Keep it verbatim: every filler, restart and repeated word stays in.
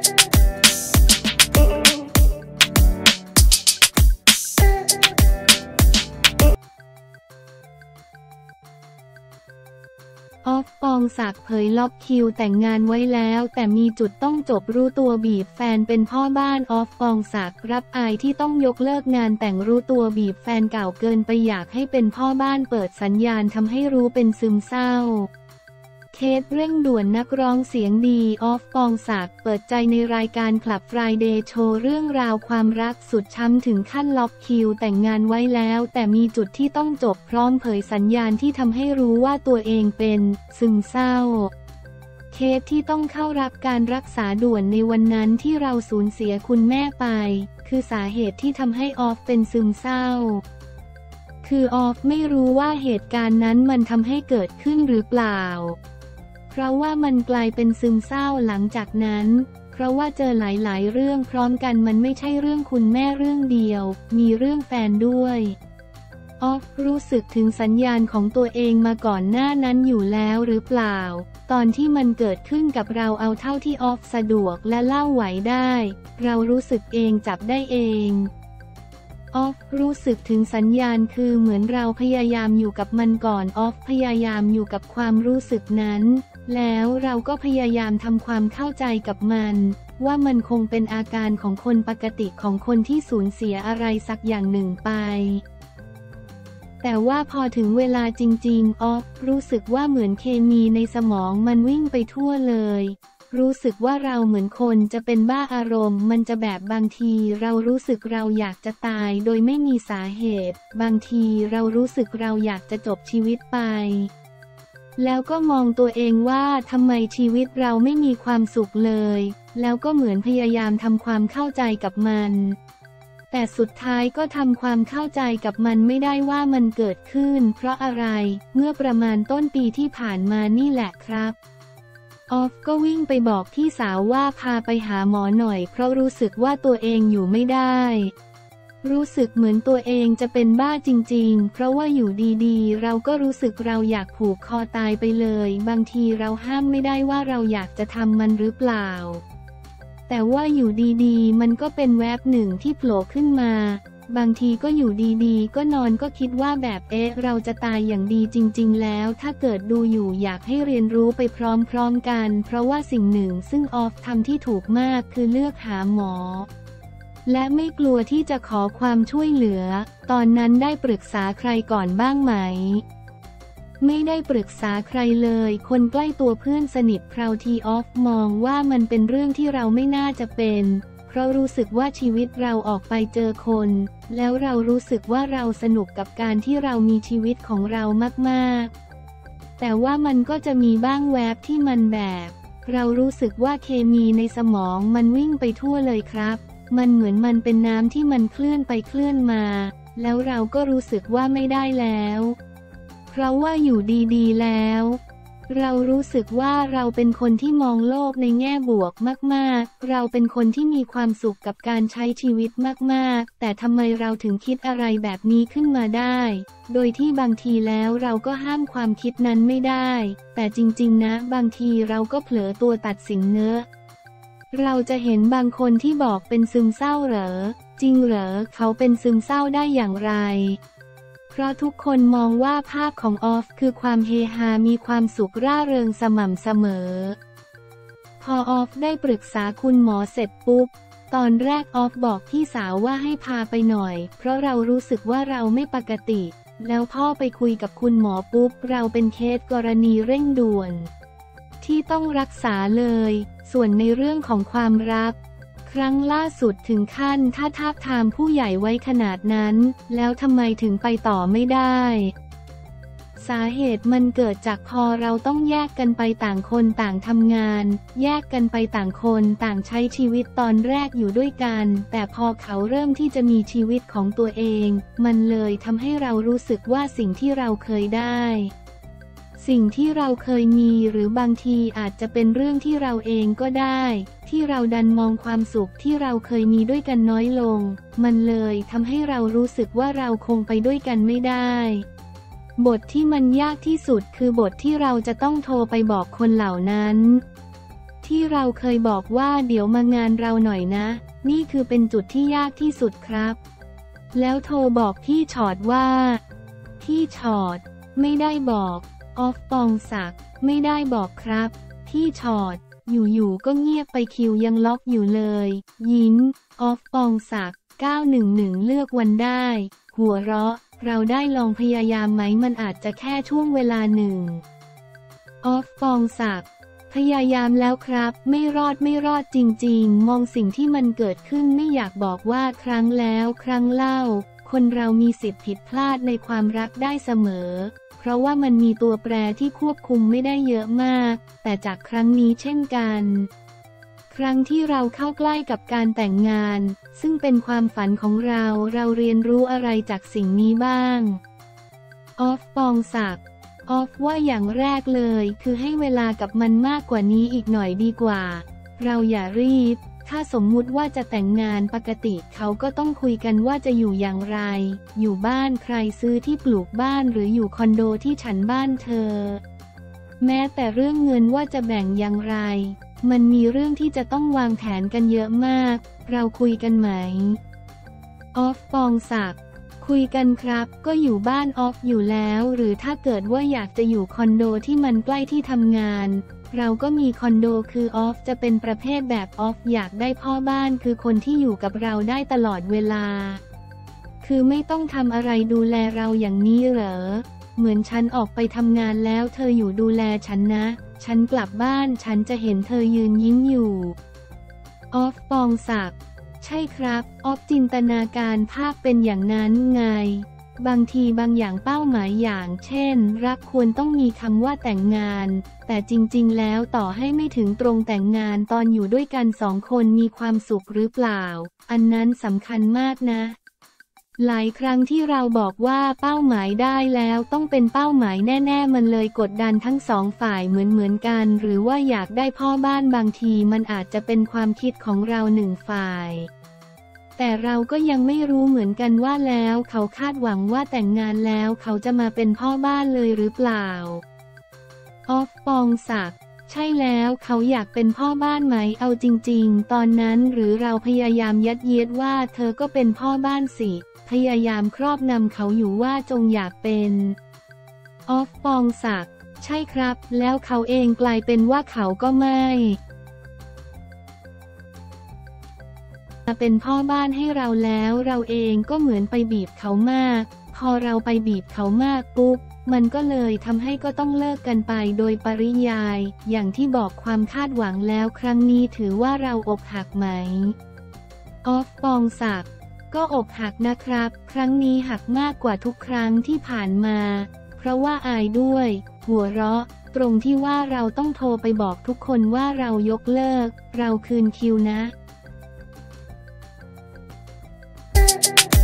ออฟ ปองศักดิ์เผยล็อกคิวแต่งงานไว้แล้วแต่มีจุดต้องจบรู้ตัวบีบแฟนเป็นพ่อบ้านออฟ ปองศักดิ์รับอายที่ต้องยกเลิกงานแต่งรู้ตัวบีบแฟนเก่าเกินไปอยากให้เป็นพ่อบ้านเปิดสัญญาณทำให้รู้เป็นซึมเศร้าเคสเร่งด่วนนักร้องเสียงดีออฟ ปองศักดิ์เปิดใจในรายการคลับ Friday โชว์เรื่องราวความรักสุดช้ำถึงขั้นล็อกคิวแต่งงานไว้แล้วแต่มีจุดที่ต้องจบพร้อมเผยสัญญาณที่ทำให้รู้ว่าตัวเองเป็นซึมเศร้าเคสที่ต้องเข้ารับการรักษาด่วนในวันนั้นที่เราสูญเสียคุณแม่ไปคือสาเหตุที่ทำให้ออฟเป็นซึมเศร้าคือออฟไม่รู้ว่าเหตุการณ์นั้นมันทำให้เกิดขึ้นหรือเปล่าเพราะว่ามันกลายเป็นซึมเศร้าหลังจากนั้นเพราะว่าเจอหลายๆเรื่องพร้อมกันมันไม่ใช่เรื่องคุณแม่เรื่องเดียวมีเรื่องแฟนด้วยออฟรู้สึกถึงสัญญาณของตัวเองมาก่อนหน้านั้นอยู่แล้วหรือเปล่าตอนที่มันเกิดขึ้นกับเราเอาเท่าที่ออฟสะดวกและเล่าไหวได้เรารู้สึกเองจับได้เองออฟรู้สึกถึงสัญญาณคือเหมือนเราพยายามอยู่กับมันก่อนออฟพยายามอยู่กับความรู้สึกนั้นแล้วเราก็พยายามทำความเข้าใจกับมันว่ามันคงเป็นอาการของคนปกติของคนที่สูญเสียอะไรสักอย่างหนึ่งไปแต่ว่าพอถึงเวลาจริงๆออฟรู้สึกว่าเหมือนเคมีในสมองมันวิ่งไปทั่วเลยรู้สึกว่าเราเหมือนคนจะเป็นบ้าอารมณ์มันจะแบบบางทีเรารู้สึกเราอยากจะตายโดยไม่มีสาเหตุบางทีเรารู้สึกเราอยากจะจบชีวิตไปแล้วก็มองตัวเองว่าทำไมชีวิตเราไม่มีความสุขเลยแล้วก็เหมือนพยายามทำความเข้าใจกับมันแต่สุดท้ายก็ทำความเข้าใจกับมันไม่ได้ว่ามันเกิดขึ้นเพราะอะไรเมื่อประมาณต้นปีที่ผ่านมานี่แหละครับออฟก็วิ่งไปบอกพี่สาวว่าพาไปหาหมอหน่อยเพราะรู้สึกว่าตัวเองอยู่ไม่ได้รู้สึกเหมือนตัวเองจะเป็นบ้าจริงๆเพราะว่าอยู่ดีๆเราก็รู้สึกเราอยากผูกคอตายไปเลยบางทีเราห้ามไม่ได้ว่าเราอยากจะทำมันหรือเปล่าแต่ว่าอยู่ดีๆมันก็เป็นแวบหนึ่งที่โผล่ขึ้นมาบางทีก็อยู่ดีๆก็นอนก็คิดว่าแบบเอ๊ะเราจะตายอย่างดีจริงๆแล้วถ้าเกิดดูอยู่อยากให้เรียนรู้ไปพร้อมๆกันเพราะว่าสิ่งหนึ่งซึ่งออฟทำที่ถูกมากคือเลือกหาหมอและไม่กลัวที่จะขอความช่วยเหลือตอนนั้นได้ปรึกษาใครก่อนบ้างไหมไม่ได้ปรึกษาใครเลยคนใกล้ตัวเพื่อนสนิทคราวที่ออฟมองว่ามันเป็นเรื่องที่เราไม่น่าจะเป็นเพราะรู้สึกว่าชีวิตเราออกไปเจอคนแล้วเรารู้สึกว่าเราสนุกกับการที่เรามีชีวิตของเรามากๆแต่ว่ามันก็จะมีบ้างแวบที่มันแบบเรารู้สึกว่าเคมีในสมองมันวิ่งไปทั่วเลยครับมันเหมือนมันเป็นน้ำที่มันเคลื่อนไปเคลื่อนมาแล้วเราก็รู้สึกว่าไม่ได้แล้วเพราะว่าอยู่ดีๆแล้วเรารู้สึกว่าเราเป็นคนที่มองโลกในแง่บวกมากๆเราเป็นคนที่มีความสุขกับการใช้ชีวิตมากๆแต่ทำไมเราถึงคิดอะไรแบบนี้ขึ้นมาได้โดยที่บางทีแล้วเราก็ห้ามความคิดนั้นไม่ได้แต่จริงๆนะบางทีเราก็เผลอตัวตัดสินเนื้อเราจะเห็นบางคนที่บอกเป็นซึมเศร้าเหรอจริงเหรอเขาเป็นซึมเศร้าได้อย่างไรเพราะทุกคนมองว่าภาพของออฟคือความเฮฮามีความสุขร่าเริงสม่ำเสมอพอออฟได้ปรึกษาคุณหมอเสร็จปุ๊บตอนแรกออฟบอกพี่สาวว่าให้พาไปหน่อยเพราะเรารู้สึกว่าเราไม่ปกติแล้วพ่อไปคุยกับคุณหมอปุ๊บเราเป็นเคสกรณีเร่งด่วนที่ต้องรักษาเลยส่วนในเรื่องของความรักครั้งล่าสุดถึงขั้นถ้าทาบทามผู้ใหญ่ไว้ขนาดนั้นแล้วทำไมถึงไปต่อไม่ได้สาเหตุมันเกิดจากพอเราต้องแยกกันไปต่างคนต่างทำงานแยกกันไปต่างคนต่างใช้ชีวิตตอนแรกอยู่ด้วยกันแต่พอเขาเริ่มที่จะมีชีวิตของตัวเองมันเลยทำให้เรารู้สึกว่าสิ่งที่เราเคยได้สิ่งที่เราเคยมีหรือบางทีอาจจะเป็นเรื่องที่เราเองก็ได้ที่เราดันมองความสุขที่เราเคยมีด้วยกันน้อยลงมันเลยทำให้เรารู้สึกว่าเราคงไปด้วยกันไม่ได้บทที่มันยากที่สุดคือบทที่เราจะต้องโทรไปบอกคนเหล่านั้นที่เราเคยบอกว่าเดี๋ยวมางานเราหน่อยนะนี่คือเป็นจุดที่ยากที่สุดครับแล้วโทรบอกพี่ชอดว่าพี่ชอดไม่ได้บอกออฟปองศักดิ์ไม่ได้บอกครับพี่ชอดอยู่ๆก็เงียบไปคิวยังล็อกอยู่เลยยิ้มออฟปองศักดิ์เก้าหนึ่งหนึ่งเลือกวันได้หัวเราะเราได้ลองพยายามไหมมันอาจจะแค่ช่วงเวลาหนึ่งออฟปองศักดิ์พยายามแล้วครับไม่รอดไม่รอดจริงๆมองสิ่งที่มันเกิดขึ้นไม่อยากบอกว่าครั้งแล้วครั้งเล่าคนเรามีสิทธิ์ผิดพลาดในความรักได้เสมอเพราะว่ามันมีตัวแปรที่ควบคุมไม่ได้เยอะมากแต่จากครั้งนี้เช่นกันครั้งที่เราเข้าใกล้กับการแต่งงานซึ่งเป็นความฝันของเราเราเรียนรู้อะไรจากสิ่งนี้บ้างออฟปองศักดิ์ออฟว่าอย่างแรกเลยคือให้เวลากับมันมากกว่านี้อีกหน่อยดีกว่าเราอย่ารีบถ้าสมมุติว่าจะแต่งงานปกติเขาก็ต้องคุยกันว่าจะอยู่อย่างไรอยู่บ้านใครซื้อที่ปลูกบ้านหรืออยู่คอนโดที่ฉันบ้านเธอแม้แต่เรื่องเงินว่าจะแบ่งอย่างไรมันมีเรื่องที่จะต้องวางแผนกันเยอะมากเราคุยกันไหมออฟปองศักดิ์คุยกันครับก็อยู่บ้านออฟอยู่แล้วหรือถ้าเกิดว่าอยากจะอยู่คอนโดที่มันใกล้ที่ทำงานเราก็มีคอนโดคือออฟจะเป็นประเภทแบบออฟอยากได้พ่อบ้านคือคนที่อยู่กับเราได้ตลอดเวลาคือไม่ต้องทำอะไรดูแลเราอย่างนี้เหรอเหมือนฉันออกไปทำงานแล้วเธออยู่ดูแลฉันนะฉันกลับบ้านฉันจะเห็นเธอยืนยิ้มอยู่ออฟปองศักดิ์ใช่ครับออฟจินตนาการภาพเป็นอย่างนั้นไงบางทีบางอย่างเป้าหมายอย่างเช่นรักควรต้องมีคำว่าแต่งงานแต่จริงๆแล้วต่อให้ไม่ถึงตรงแต่งงานตอนอยู่ด้วยกันสองคนมีความสุขหรือเปล่าอันนั้นสำคัญมากนะหลายครั้งที่เราบอกว่าเป้าหมายได้แล้วต้องเป็นเป้าหมายแน่ๆมันเลยกดดันทั้งสองฝ่ายเหมือนๆกันหรือว่าอยากได้พ่อบ้านบางทีมันอาจจะเป็นความคิดของเราหนึ่งฝ่ายแต่เราก็ยังไม่รู้เหมือนกันว่าแล้วเขาคาดหวังว่าแต่งงานแล้วเขาจะมาเป็นพ่อบ้านเลยหรือเปล่าออฟปองศักดิ์ใช่แล้วเขาอยากเป็นพ่อบ้านไหมเอาจริงๆตอนนั้นหรือเราพยายามยัดเยียดว่าเธอก็เป็นพ่อบ้านสิพยายามครอบงำเขาอยู่ว่าจงอยากเป็นออฟปองศักดิ์ใช่ครับแล้วเขาเองกลายเป็นว่าเขาก็ไม่มาเป็นพ่อบ้านให้เราแล้วเราเองก็เหมือนไปบีบเขามากพอเราไปบีบเขามากปุ๊บมันก็เลยทำให้ก็ต้องเลิกกันไปโดยปริยายอย่างที่บอกความคาดหวังแล้วครั้งนี้ถือว่าเราอกหักไหมออฟปองศักดิ์ก็อกหักนะครับครั้งนี้หักมากกว่าทุกครั้งที่ผ่านมาเพราะว่าอายด้วยหัวเราะตรงที่ว่าเราต้องโทรไปบอกทุกคนว่าเรายกเลิกเราคืนคิวนะ